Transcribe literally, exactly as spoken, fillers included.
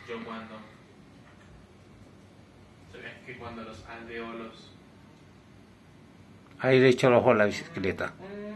Yo cuando... Es que cuando los alveolos... Ahí le echo el ojo a la bicicleta.